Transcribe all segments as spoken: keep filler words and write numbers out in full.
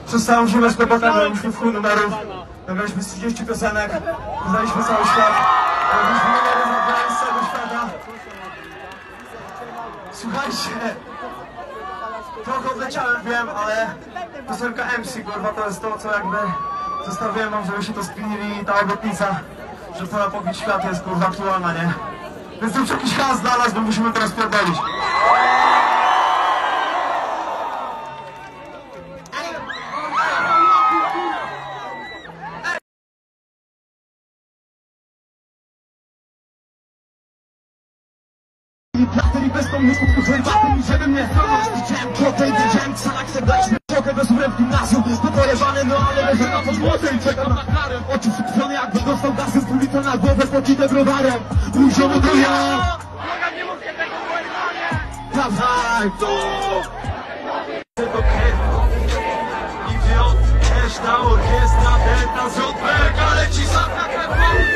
Przestałem używać propagandem w chuj numerów. Nagraliśmy trzydzieści piosenek, poznaliśmy cały świat. Robiliśmy numery zabrane z całego świata. Słuchajcie, trochę odleciałem, wiem, ale piosenka M C, kurwa, to jest to, co jakby zostawiłem wam, żeby się to spinili i ta obietnica, że pora pobić świat jest, kurwa, aktualna, nie? Więc zróbcie jakiś hałas dla nas, bo musimy teraz pierdolić. Platerii bez pomników, której batem i żeby mnie widziałem kłopę i wiedziałem psanak serdeczny. Trochę bez urem w gimnazjum, popojewany, no ale leżę na podłodze i czekam na karę. Oczy skupione jakby dostał gasy z pół litra na głowę, pokite browarem. Mój ziomo to ja. Błagam, nie mówcie tego w Wellmanie. Dawaj, tu! Idiot, też ta orkiestra, ten ta z Rotberga leci sam na krew.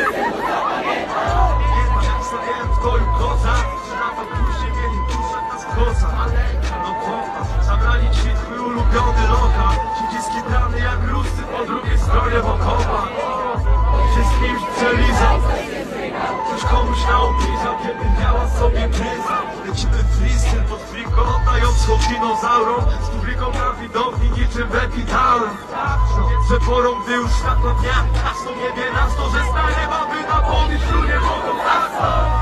Jak stawiałem w twoim kocach, później mieli puszczać nas w kocach. No to zabrali ci twój ulubiony lokal. Przyciski brany jak ruscy po drugiej stronie wokoła. Wszystkim przelizał, ktoś komuś na obliżał, kiedy miała sobie gryza. Lecimy freestyle pod friko, oddając hołd dinozaurom. Z publiką na widowni niczym w epitalem. Że porą, gdy już światło dnia jasno niebie nas to, że stanie baby na powierzchniu nie mogą zasnąć.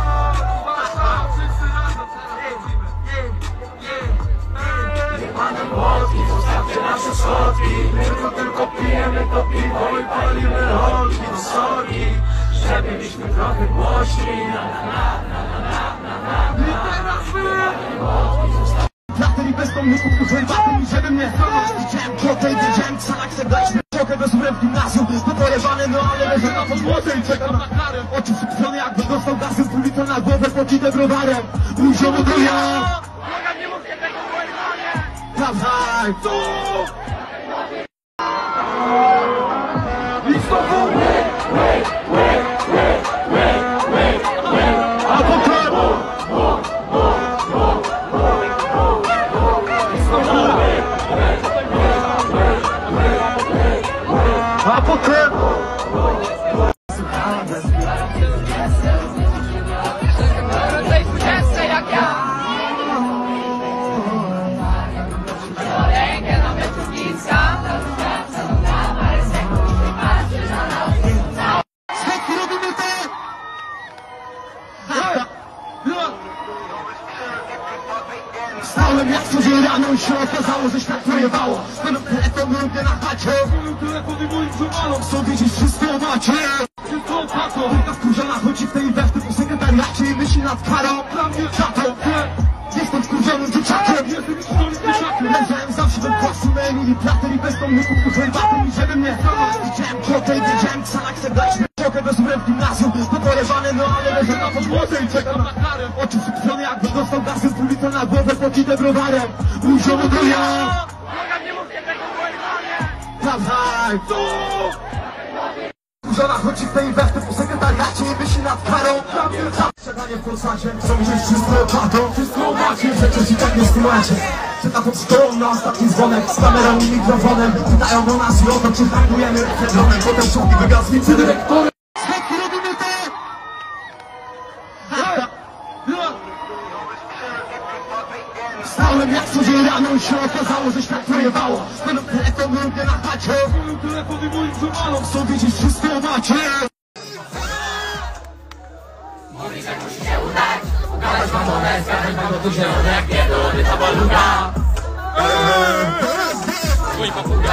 Zostawcie nasze schodki, my to tylko pijemy to piwo i palimy holki do soli, żeby byliśmy trochę głośni. Na na na na na na na. I teraz my! Platerii bez pomników, której batem i żeby mnie widziałem kłopę i wiedziałem psanak serdeczny. Trochę bez urem w gimnazjum, popojewany, no ale leżę na podłodze i czekam na karę. Oczy skupione jakby dostał gasy z pół litra na głowę, pokite browarem. Mój ziomo to ja. Błagam, nie mówcie tego w Wellmanie. Dawaj, tu! I znowu ły, ły, ły, ły, ły, ły, ły. A potem i znowu ły, ły, ły, ły, ły. A potem Tej dwudziestce jak ja. Wstałem jak co dzień rano i się okazało, że świat pojebało. Swoją telefon lubię na chacie, swoją telefon i moim żonanom. Chcą wiedzieć wszystko macie, wszystko tato. Taka wkurzona chodzi w tej i we w tym po sekretariacie i myśli nad karą. Dla mnie za to, jestem wkurzonym dzieciakiem. Jestem wkurzonym dzieciakiem. Leżałem zawsze we płasu na Emilii Plater i bez pomników, której batem i żeby mnie widziałem kłopę i wiedziałem psanak serdeczny. Trochę bez urem w gimnazjum, popojewany, no ale leżę na podłodze i czekam na karę. Oczy skupione jakby dostał gasy z pół litra na głowę, pokite browarem. Mój ziomo to ja. Błagam, nie mówcie tego w Wellmanie. Dawaj, tu! Wkurzona chodzi w tej i we w tym po sekretariacie i myśli nad karą. Siadanie w Polsacie, chcą wziąć wszystko opłatą. Wszystko macie, przecież i tak nie skumacie. Czeka pod stołą na ostatni dzwonek z kamerą i mikrofonem. Pytają o nas i o to, czy handlujemy refedronem. Potem szumki wygasł wicedyrektorem. Swetki robimy to! Wstałem jak co dzień rano i się okazało, że świat pojebało. Swoją telefon lubię na chacie, swoją telefon i moim żonanom. Chcą wiedzieć wszystko macie. Mówi, że musi się udać. Ugadać wam one, zgadać wam to zielonek. Pierdolony ta baluga. Twój papuga.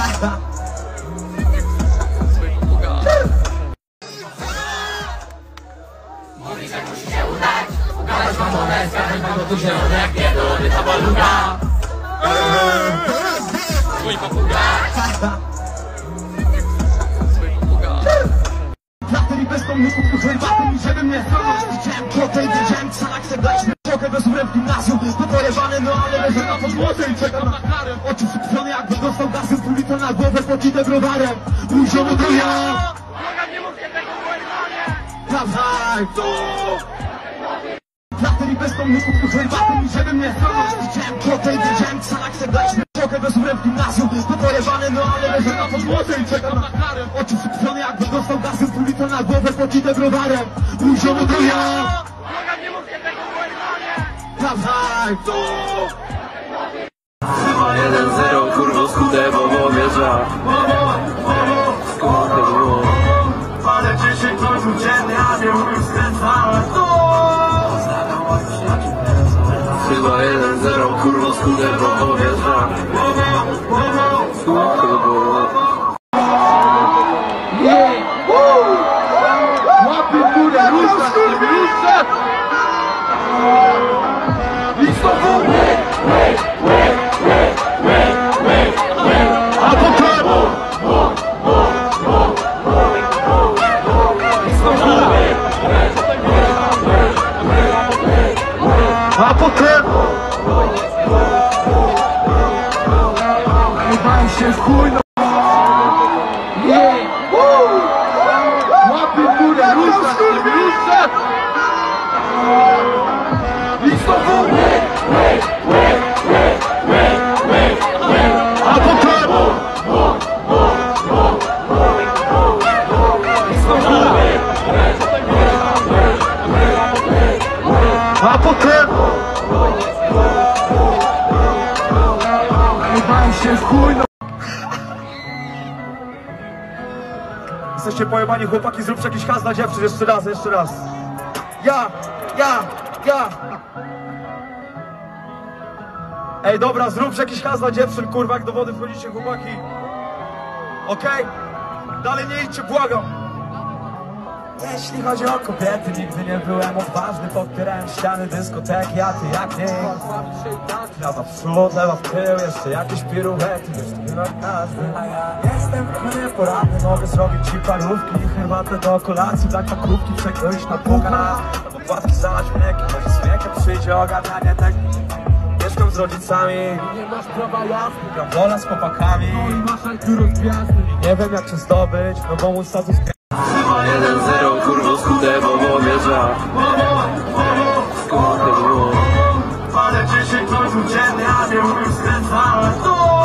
Twój papuga. Mówi, że musi się udać. Ugadać wam one, zgadać wam to zielonek. Pierdolony ta baluga. Twój papuga. Twój papuga. Platerii bez pomników, której batem i żeby mnie widziałem kłopę i wiedziałem psanak serdeczny. Trochę bez urem w gimnazjum, popojewany, no ale leżę na podłodze i czekam na karę. Oczy skupione jakby dostał gasy z pół litra na głowę, pokite browarem. Mój ziomo to ja. Błagam, nie mówcie tego w Wellmanie. Dawaj, tu! Platerii bez pomników, której batem i żeby mnie widziałem kłopę i wiedziałem psanak serdeczny. trochę bez w gimnazjum. To pojebane, no ale leżę na podłodze i czekam na karę. Oczy przykrwione jakby dostał gasem, pół litra na głowę popite browarem. Mój ziomek to ja. Nie mówcie tego błędnie! Dawaj, tu! jeden zero, kurwa, skudę, bo wieża. Skąd to było? Ale dziesięć godzin dziennie, a nie umiem skręcać. Chyba jeden zero, kurwa, skudę, bo wieża. Skąd to było? Łapy w górę, ruszać, ruszać! Listowu! A potem! A potem! Chyba się w chuj, no! Łapy w górę, ruszać, ruszać! Listowu! A potem! A potem! Chyba się w chuj, no! Jesteście pojebani, chłopaki, zróbcie jakiś haz dla dziewczyn, jeszcze raz, jeszcze raz. Ja, ja, ja. Ej, dobra, zróbcie jakiś haz dla dziewczyn, kurwa, jak do wody wchodzicie, chłopaki. Okej? Okay? Dalej nie idźcie, błagam. Jeśli chodzi o kobiety, nigdy nie byłem odważny. Podpierałem ściany dyskoteki, a ty jak nie. Lewa w przód, lewa w tył, jeszcze jakieś piruety, jeszcze jak każdy. A ja jestem trochę nieporadny, mogę zrobić ci parówki i herbatę do kolacji, dla kakówki przekroić na pół kanału. Albo płatki zalać mlekiem, może z wiekiem przyjdzie ogarnianie techniki. Mieszkam z rodzicami i nie masz prawa jazdy. Gram wola z chłopakami i masz aj tu rozgwiazdy. I nie wiem jak cię zdobyć, no bo mój status jeden zero, kurwa, skudę, bo wieża. Skąd to było? Ale dziesięć godzin dziennie, a nie umiem skręcać.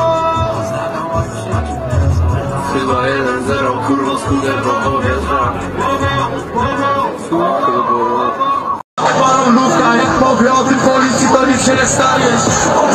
Chyba jeden zero, kurwa, skudę, bo wieża. Skąd to było? Palą luka, jak powie o tym policji, to nic się nie staniesz.